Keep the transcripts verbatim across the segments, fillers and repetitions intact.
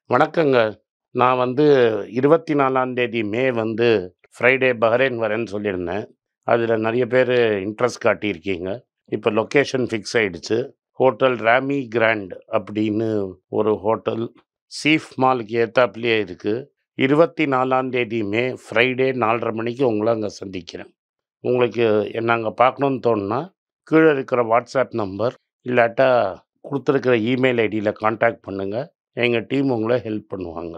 வணக்கங்க. நான் வந்து இருபத்தி நாலாம் தேதி மே வந்து ஃப்ரைடே பஹ்ரைன் வரேன்னு சொல்லியிருந்தேன். அதில நெறைய பேரு இன்ட்ரெஸ்ட் காட்டியிருக்கீங்க. இப்ப லொகேஷன் ஃபிக்ஸ் ஆயிடுச்சு. ஹோட்டல் ராமி கிராண்ட் அப்படின்னு ஒரு ஹோட்டல் சீஃப் மாலுக்கு ஏத்தாப்லயே இருக்கு. இருபத்தி நாலாம் தேதி மே ஃப்ரைடே நாலரை மணிக்கு உங்கள அங்க சந்திக்கிறேன். உங்களுக்கு என்ன அங்க பார்க்கணும்னு தோணுனா, கீழ இருக்கிற வாட்ஸ்அப் நம்பர் இல்லாட்டா குடுத்துருக்கிற இமெயில் ஐடியில கான்டாக்ட் பண்ணுங்க. எங்க டீம் உங்கள ஹெல்ப் பண்ணுவாங்க.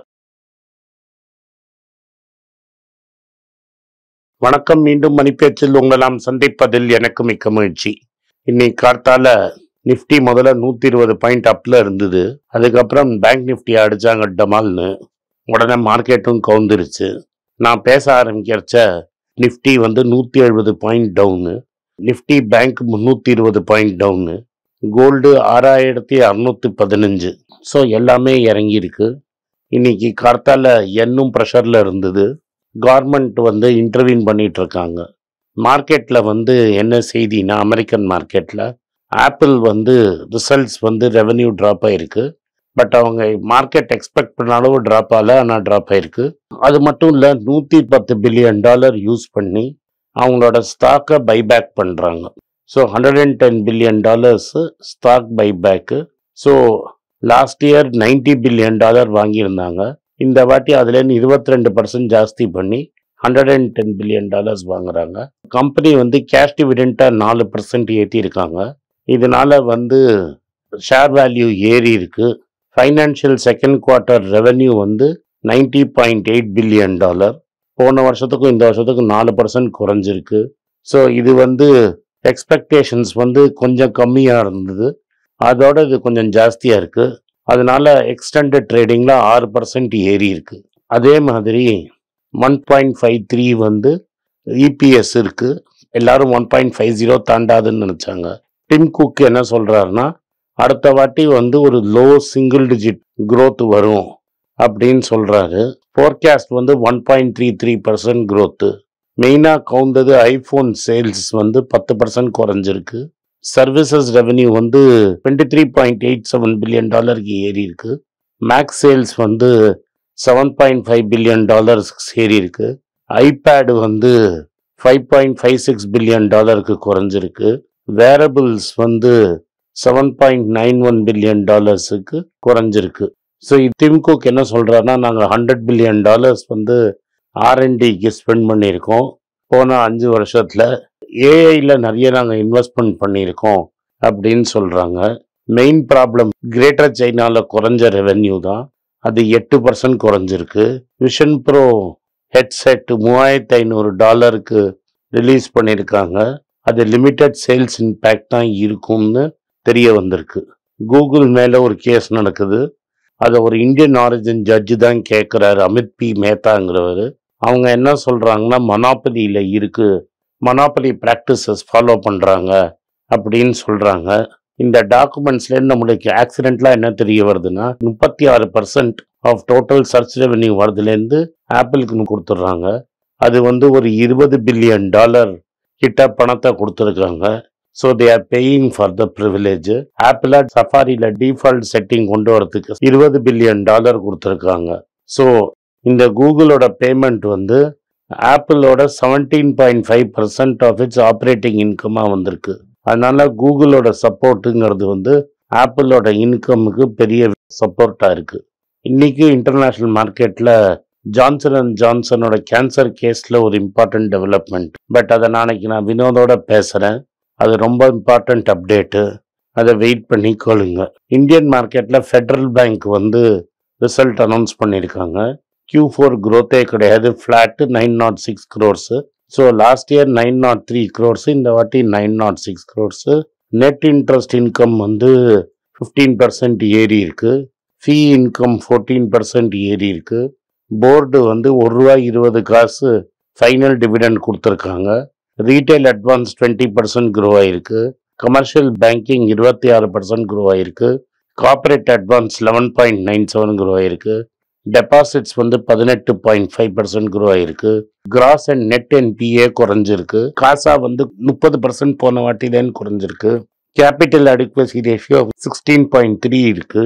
வணக்கம். மீண்டும் மணிப்பேச்சில் உங்கள நாம் சந்திப்பதில் எனக்கு மிக்க மகிழ்ச்சி. இன்னைக்கு கார்த்தால நிஃப்டி முதல்ல நூத்தி இருபது பாயிண்ட் அப்ல இருந்தது. அதுக்கப்புறம் பேங்க் நிஃப்டி அடிச்சாங்க டமால்னு. உடனே மார்க்கெட்டும் கவுந்துருச்சு. நான் பேச ஆரம்பிக்கிறச்ச நிஃப்டி வந்து நூத்தி எழுபது பாயிண்ட் டவுனு. நிஃப்டி பேங்க் முன்னூத்தி இருபது பாயிண்ட் டவுனு. கோல்டு ஆறாயிரத்தி அறுநூத்தி பதினஞ்சு. ஸோ எல்லாமே இறங்கியிருக்கு. இன்னைக்கு கார்த்தால எண்ணும் ப்ரெஷர்ல இருந்தது. கவர்மெண்ட் வந்து இன்டர்வீன் பண்ணிட்டு இருக்காங்க. மார்க்கெட்ல வந்து என்ன செய்தினா, அமெரிக்கன் மார்க்கெட்ல ஆப்பிள் வந்து ரிசல்ட்ஸ் வந்து ரெவென்யூ ட்ராப் ஆயிருக்கு. பட் அவங்க மார்க்கெட் எக்ஸ்பெக்ட் பண்ண அளவு ட்ராப் ஆகல, ஆனால் ட்ராப் ஆயிருக்கு. அது மட்டும் இல்லை, நூற்றி பத்து பில்லியன் டாலர் யூஸ் பண்ணி அவங்களோட ஸ்டாக்கை பைபேக் பண்ணுறாங்க. So hundred and ten billion dollars stock buyback. So last year ninety billion dollar வாங்கியிருந்தாங்க. இந்த வாட்டி அதுலேருந்து இருபத்தி ரெண்டு பர்சன்ட் ஜாஸ்தி பண்ணி hundred and ten billion dollars வாங்குறாங்க. கம்பெனி வந்து கேஷ் டிவிடெண்ட்டாக நாலு பர்சன்ட் ஏற்றிருக்காங்க. இதனால வந்து ஷேர் வேல்யூ ஏறி இருக்கு. ஃபைனான்ஷியல் செகண்ட் குவார்ட்டர் ரெவென்யூ வந்து ninety point eight billion dollar. போன வருஷத்துக்கும் இந்த வருஷத்துக்கும் நாலு பர்சன்ட் குறைஞ்சிருக்கு. ஸோ இது வந்து எக்ஸ்பெக்டேஷன்ஸ் வந்து கொஞ்சம் கம்மியாக இருந்தது, அதோட இது கொஞ்சம் ஜாஸ்தியாக இருக்குது. அதனால எக்ஸ்டெண்டட் ட்ரேடிங்கில் ஆறு பர்சன்ட் ஏறி இருக்கு. அதே மாதிரி ஒன் பாயிண்ட் ஃபைவ் த்ரீ வந்து இபிஎஸ் இருக்கு. எல்லாரும் ஒன் பாயிண்ட் ஃபைவ் ஜீரோ தாண்டாதுன்னு நினச்சாங்க. டிம் குக் என்ன சொல்கிறாருன்னா, அடுத்த வாட்டி வந்து ஒரு லோ சிங்கிள் டிஜிட் க்ரோத் வரும் அப்படின்னு சொல்கிறாரு. ஃபோர்காஸ்ட் வந்து one point three three percent growth. மெயினாக கவுந்தது ஐஃபோன் சேல்ஸ் வந்து பத்து பர்சன்ட் குறைஞ்சிருக்கு. சர்வீசஸ் ரெவென்யூ வந்து twenty three point eight seven billion டாலருக்கு ஏறி இருக்கு. மேக்ஸ் சேல்ஸ் வந்து seven point five billion dollars ஏறி இருக்கு. ஐபேடு வந்து five point five six billion டாலருக்கு குறைஞ்சிருக்கு. வேரபிள்ஸ் வந்து seven point nine one billion டாலர்ஸுக்கு குறைஞ்சிருக்கு. ஸோ டிம் குக் என்ன சொல்கிறாருன்னா, நாங்கள் ஹண்ட்ரட் பில்லியன் டாலர்ஸ் வந்து ஆர்என்டிக்கு ஸ்பெண்ட் பண்ணியிருக்கோம் போன அஞ்சு வருஷத்தில். ஏஐயில் நிறைய நாங்கள் இன்வெஸ்ட்மெண்ட் பண்ணியிருக்கோம் அப்படின்னு சொல்கிறாங்க. மெயின் ப்ராப்ளம் கிரேட்டர் சைனாவில் குறைஞ்ச ரெவென்யூ தான். அது எட்டு பர்சன்ட் குறைஞ்சிருக்கு. விஷன் ப்ரோ ஹெட்செட் மூவாயிரத்தி ஐநூறு டாலருக்கு ரிலீஸ் பண்ணியிருக்காங்க. அது லிமிட்டட் சேல்ஸ் இம்பேக்ட் தான் இருக்கும்னு தெரிய வந்திருக்கு. கூகுள் மேலே ஒரு கேஸ் நடக்குது. அதை ஒரு இந்தியன் ஆரிஜின் ஜட்ஜு தான் கேட்குறாரு, அமித் பி மேத்தாங்கிறவர். அவங்க என்ன சொல்கிறாங்கன்னா, மொனாப்பலியில் இருக்கு, மொனாப்பலி ப்ராக்டிசஸ் ஃபாலோ பண்ணுறாங்க அப்படின்னு சொல்கிறாங்க. இந்த டாக்குமெண்ட்ஸ்லேருந்து நம்மளுக்கு ஆக்சிடென்ட்லாம் என்ன தெரிய வருதுன்னா, முப்பத்தி ஆறு percent of total search revenue வரதுலேருந்து ஆப்பிளுக்கு கொடுத்துட்றாங்க. அது வந்து ஒரு இருபது பில்லியன் டாலர் கிட்ட பணத்தை கொடுத்துருக்காங்க. So they are paying for the privilege. ஆப்பிளா சஃபாரியில் டிஃபால்ட் செட்டிங் கொண்டு வரதுக்கு இருபது பில்லியன் டாலர் கொடுத்துருக்காங்க. ஸோ இந்த கூகுளோட பேமெண்ட் வந்து ஆப்பிளோட seventeen point five percent of its operating இன்கமாக வந்திருக்கு. அதனால கூகுளோட சப்போர்ட்டுங்கிறது வந்து ஆப்பிளோட இன்கமுக்கு பெரிய சப்போர்ட்டாக இருக்குது. இன்னைக்கு இன்டர்நேஷ்னல் மார்க்கெட்டில் ஜான்சன் அண்ட் ஜான்சனோட கேன்சர் கேஸில் ஒரு இம்பார்ட்டன்ட் டெவலப்மெண்ட். பட் அதை நாளைக்கு நான் வினோதோட பேசுகிறேன். அது ரொம்ப இம்பார்ட்டன்ட் அப்டேட்டு. அதை வெயிட் பண்ணி கொள்ளுங்க. இந்தியன் மார்க்கெட்டில் ஃபெடரல் பேங்க் வந்து ரிசல்ட் அனௌன்ஸ் பண்ணியிருக்காங்க. கியூ ஃபோர் க்ரோத்தே கிடையாது, flat nine not six crores. So last year nine not three crores, இந்த வாட்டி nine not six crores. Net interest income வந்து ஃபிஃப்டீன் பர்சன்ட் ஏறி இருக்கு. ஃபீ இன்கம் ஃபோர்டீன் பர்சன்ட் ஏறி இருக்கு. போர்டு வந்து ஒரு ரூபாய் இருபது காசு ஃபைனல் டிவிடெண்ட் கொடுத்துருக்காங்க. Retail advance twenty percent grow ஆயிருக்கு. கமர்ஷியல் பேங்கிங் இருபத்தி ஆறு பர்சன்ட் க்ரோ ஆயிருக்கு. Corporate advance eleven point nine seven grow ஆயிருக்கு. டெபாசிட்ஸ் வந்து பதினெட்டு பாயிண்ட் ஃபைவ் பர்சன்ட் க்ரோ ஆயிருக்கு. கிராஸ் அண்ட் நெட் என்பிஏ குறைஞ்சிருக்கு. காசா வந்து முப்பது பர்சன்ட் போன வாட்டிலேன்னு குறைஞ்சிருக்கு. Capital adequacy ratio sixteen point three இருக்கு.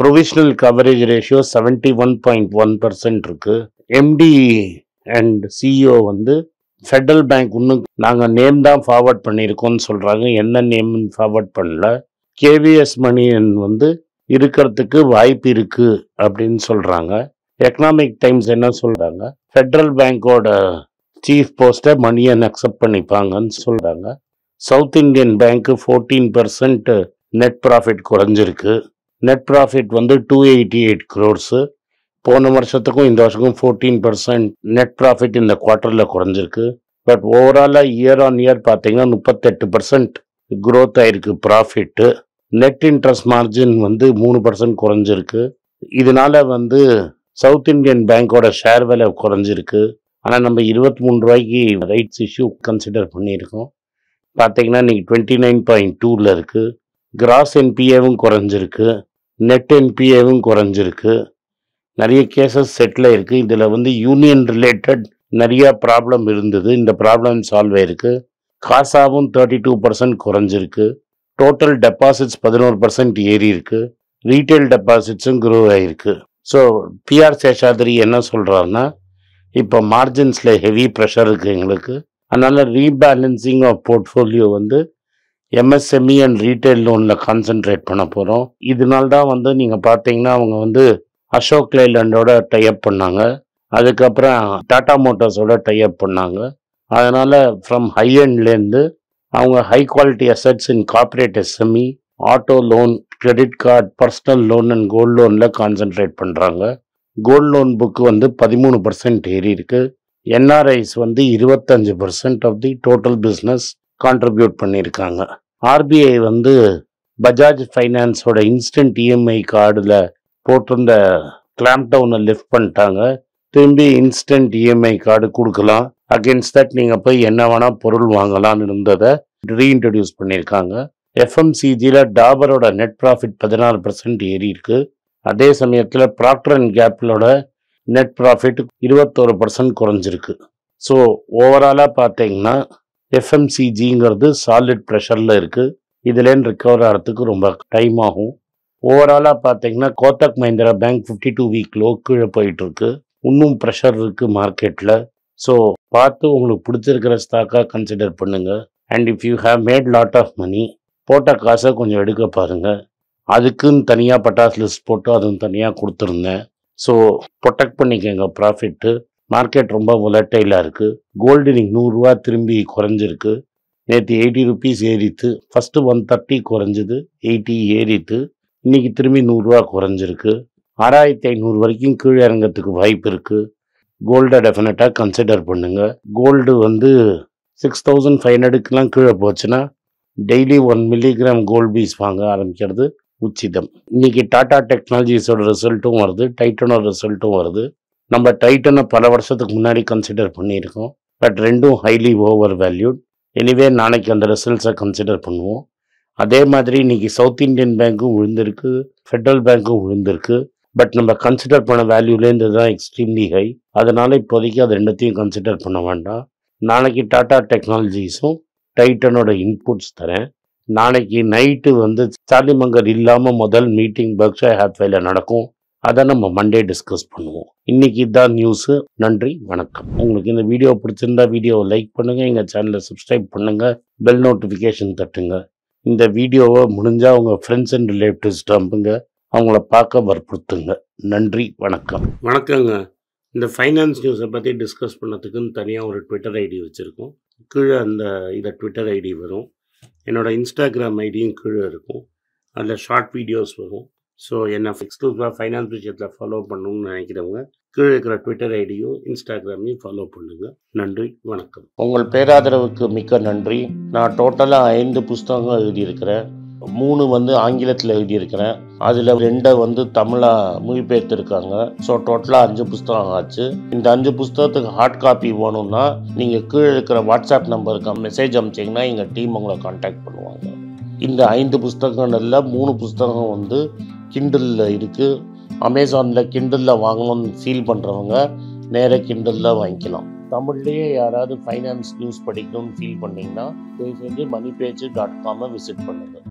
Provisional coverage ratio seventy one point one percent இருக்கு. எம்டி அண்ட் சிஇஓ வந்து ஃபெடரல் பேங்க் இன்னும் நாங்கள் நேம் தான் ஃபார்வர்ட் பண்ணியிருக்கோம்னு சொல்கிறாங்க. என்ன நேம்னு ஃபார்வர்ட் பண்ணல. கேவிஎஸ் மணியன் வந்து இருக்கிறதுக்கு வாய்ப்பு இருக்கு அப்படின்னு சொல்கிறாங்க. எக்கனாமிக் டைம்ஸ் என்ன சொல்கிறாங்க, ஃபெடரல் பேங்கோட சீஃப் போஸ்ட்டை மணியன் அக்செப்ட் பண்ணிப்பாங்கன்னு சொல்கிறாங்க. சவுத் இந்தியன் பேங்க்கு ஃபோர்டீன் பர்சன்ட் நெட் ப்ராஃபிட் குறைஞ்சிருக்கு. நெட் ப்ராஃபிட் வந்து டூ எயிட்டி எயிட் க்ரோர்ஸு. போன வருஷத்துக்கும் இந்த வருஷத்துக்கும் ஃபோர்டீன் பர்சன்ட் நெட் ப்ராஃபிட் இந்த குவார்ட்டரில் குறைஞ்சிருக்கு. பட் ஓவராலாக இயர் ஆன் இயர் பார்த்தீங்கன்னா முப்பத்தெட்டு பர்சன்ட் க்ரோத் ஆயிருக்கு ப்ராஃபிட்டு. நெட் இன்ட்ரெஸ்ட் மார்ஜின் வந்து மூணு பர்சன்ட் குறைஞ்சிருக்கு. இதனால வந்து சவுத் இந்தியன் பேங்கோட ஷேர் விலை குறைஞ்சிருக்கு. ஆனால் நம்ம இருபத்தி மூணு ரூபாய்க்கு ரைட்ஸ் இஷ்யூ கன்சிடர் பண்ணியிருக்கோம். பார்த்தீங்கன்னா இன்னைக்கு டுவெண்ட்டி நைன் பாயிண்ட் டூவில் இருக்குது. கிராஸ் என்பிஏவும் குறைஞ்சிருக்கு, நெட் என்பிஏவும் குறைஞ்சிருக்கு. நிறைய கேசஸ் செட்டில் இருக்குது. இதில் வந்து யூனியன் ரிலேட்டட் நிறையா ப்ராப்ளம் இருந்தது. இந்த ப்ராப்ளம் சால்வ் ஆயிருக்கு. காசாவும் தேர்ட்டி டூ பர்சன்ட் குறைஞ்சிருக்கு. டோட்டல் டெபாசிட்ஸ் பதினோரு பர்சன்ட் ஏறி இருக்கு. ரீட்டைல் டெபாசிட்ஸும் க்ரோ ஆகிருக்கு. ஸோ பிஆர் சேஷாதிரி என்ன சொல்கிறாருன்னா, இப்போ மார்ஜின்ஸில் ஹெவி ப்ரெஷர் இருக்குது எங்களுக்கு. அதனால் ரீபேலன்சிங் ஆஃப் போர்ட்ஃபோலியோ வந்து எம்எஸ்எம்இ அண்ட் ரீட்டைல் லோனில் கான்சென்ட்ரேட் பண்ண போகிறோம். இதனால தான் வந்து நீங்கள் பார்த்தீங்கன்னா அவங்க வந்து அசோக் லைலாண்டோட டைப் பண்ணாங்க. அதுக்கப்புறம் டாடா மோட்டார்ஸோட டைப் பண்ணாங்க. அதனால் ஃப்ரம் ஹை எண்ட்லேருந்து அவங்க high quality assets in corporate SME, auto loan, credit card, personal loan and gold லோனில் கான்சென்ட்ரேட் பண்ணுறாங்க. கோல்டு லோன் புக்கு வந்து பதிமூணு பர்சன்ட் ஏறி இருக்கு. என்ஆர்ஐஸ் வந்து இருபத்தஞ்சு percent of the total business contribute பண்ணியிருக்காங்க. ஆர்பிஐ வந்து பஜாஜ் ஃபைனான்ஸோட இன்ஸ்டன்ட் இஎம்ஐ கார்டில் போட்டிருந்த கிளாம்ப் டவுனை லிஃப்ட் பண்ணிட்டாங்க. திரும்பி இன்ஸ்டன்ட் இஎம்ஐ கார்டு கொடுக்கலாம். அகேன்ஸ்ட் தட் நீங்கள் போய் என்ன வேணால் பொருள் வாங்கலாம்னு இருந்ததை ரீஇன்ட்ரடியூஸ் பண்ணியிருக்காங்க. எஃப்எம்சிஜியில் டாபரோட நெட் ப்ராஃபிட் பதினாறு பர்சன்ட் ஏறி இருக்கு. அதே சமயத்தில் ப்ராக்டர் அண்ட் கேப்பிளோட நெட் ப்ராஃபிட் இருபத்தோரு பர்சன்ட் குறைஞ்சிருக்கு. ஸோ ஓவராலாக பார்த்தீங்கன்னா எஃப்எம்சிஜிங்கிறது சாலிட் ப்ரெஷரில் இருக்குது. இதுலேருந்து ரிக்கவர் ஆகிறதுக்கு ரொம்ப டைம் ஆகும். ஓவராலாக பார்த்தீங்கன்னா Kotak Mahindra bank fifty two week low கீழே போயிட்டுருக்கு. இன்னும் ப்ரெஷர் இருக்குது மார்க்கெட்டில். ஸோ பார்த்து உங்களுக்கு பிடிச்சிருக்கிற ஸ்டாக்காக கன்சிடர் பண்ணுங்கள். And if you have made lot of money, போட்ட காசை கொஞ்சம் எடுக்க பாருங்கள். அதுக்குன்னு தனியாக பட்டாஸ் லிஸ்ட் போட்டு அதுவும் தனியாக கொடுத்துருந்தேன். ஸோ ப்ரொடெக்ட் பண்ணிக்கங்க ப்ராஃபிட்டு. மார்க்கெட் ரொம்ப வொலட்டைலாக இருக்குது. கோல்டு இன்னைக்கு நூறுரூவா திரும்பி குறைஞ்சிருக்கு. நேற்று எயிட்டி ருபீஸ் ஏறித்து. ஃபஸ்ட்டு ஒன் தேர்ட்டி குறைஞ்சிது, எயிட்டி ஏறித்து. இன்றைக்கி திரும்பி நூறுரூவா குறைஞ்சிருக்கு. ஆறாயிரத்தி ஐநூறு வரைக்கும் கீழே இறங்கிறதுக்கு வாய்ப்பு இருக்குது. கோல்டை டெஃபினட்டாக கன்சிடர் பண்ணுங்கள். கோல்டு வந்து சிக்ஸ் தௌசண்ட் ஃபைவ் ஹண்ட்ரடுக்கெலாம் கீழே போச்சுன்னா daily one milligram gold piece வாங்க ஆரம்பிக்கிறது உச்சிதம். இன்றைக்கி டாடா டெக்னாலஜிஸோட ரிசல்ட்டும் வருது, டைட்டனோட ரிசல்ட்டும் வருது. நம்ம டைட்டனை பல வருஷத்துக்கு முன்னாடி கன்சிடர் பண்ணியிருக்கோம். பட் ரெண்டும் ஹைலி ஓவர் வேல்யூட். எனிவே நாளைக்கு அந்த ரிசல்ட்ஸை கன்சிடர் பண்ணுவோம். அதே மாதிரி இன்றைக்கி சவுத் இந்தியன் பேங்க்கும் விழுந்திருக்கு, ஃபெடரல் பேங்க்கும் விழுந்திருக்கு. பட் நம்ம கன்சிடர் பண்ண வேல்யூலேருந்து தான் எக்ஸ்ட்ரீம்லி ஹை. அதனால் இப்போதைக்கு அது ரெண்டுத்தையும் கன்சிடர் பண்ண வேண்டாம். நாளைக்கு டாடா டெக்னாலஜிஸும் டைட்டனோட இன்புட்ஸ் தரேன். நாளைக்கு நைட்டு வந்து சார்லிமங்கர் இல்லாமல் முதல் மீட்டிங் பெர்க்ஷயர் ஹேத்வேல நடக்கும். அதை நம்ம மண்டே டிஸ்கஸ் பண்ணுவோம். இன்னைக்கு இதுதான் நியூஸு. நன்றி, வணக்கம். உங்களுக்கு இந்த வீடியோ பிடிச்சிருந்தா வீடியோவை லைக் பண்ணுங்கள், எங்கள் சேனலை சப்ஸ்கிரைப் பண்ணுங்கள், பெல் நோட்டிஃபிகேஷன் தட்டுங்க. இந்த வீடியோவை முடிஞ்சால் உங்கள் ஃப்ரெண்ட்ஸ் அண்ட் ரிலேட்டிவ்ஸ் அனுப்புங்க, அவங்கள பார்க்க வற்புறுத்துங்க. நன்றி, வணக்கம். வணக்கங்க. இந்த ஃபைனான்ஸ் நியூஸை பற்றி டிஸ்கஸ் பண்ணதுக்குன்னு தனியாக ஒரு ட்விட்டர் ஐடி வச்சுருக்கோம். கீழே அந்த இதை ட்விட்டர் ஐடி வரும். என்னோடய இன்ஸ்டாகிராம் ஐடியும் கீழே இருக்கும். அதில் ஷார்ட் வீடியோஸ் வரும். ஸோ என்னை எக்ஸ்க்ளூசிவாக ஃபைனான்ஸ் விஷயத்தில் ஃபாலோ பண்ணணும்னு நினைக்கிறவங்க கீழே இருக்கிற ட்விட்டர் ஐடியும் இன்ஸ்டாகிராமையும் ஃபாலோ பண்ணுங்கள். நன்றி, வணக்கம். உங்கள் பேராதரவுக்கு மிக்க நன்றி. நான் டோட்டலாக ஐந்து புஸ்தகங்கள் எழுதியிருக்கிறேன். மூணு வந்து ஆங்கிலத்தில் எழுதியிருக்கிறேன். அதில் ரெண்டை வந்து தமிழாக மொழிபெயர்த்துருக்காங்க. ஸோ டோட்டலாக அஞ்சு புஸ்தகம் ஆச்சு. இந்த அஞ்சு புஸ்தகத்துக்கு ஹார்ட் காப்பி வேணும்னா நீங்கள் கீழே இருக்கிற வாட்ஸ்அப் நம்பருக்கு மெசேஜ் அனுப்பிச்சிங்கன்னா எங்கள் டீம் உங்களை கான்டாக்ட் பண்ணுவாங்க. இந்த ஐந்து புஸ்தகங்களில் மூணு புஸ்தகம் வந்து கிண்டலில் இருக்குது. அமேசானில் கிண்டலில் வாங்கணும்னு ஃபீல் பண்ணுறவங்க நேராக கிண்டலில் வாங்கிக்கலாம். தமிழ்லேயே யாராவது ஃபைனான்ஸ் நியூஸ் படிக்கணும்னு ஃபீல் பண்ணிங்கன்னா தயவு செஞ்சு மணி பேஜ் டாட் காமை விசிட் பண்ணுங்கள்.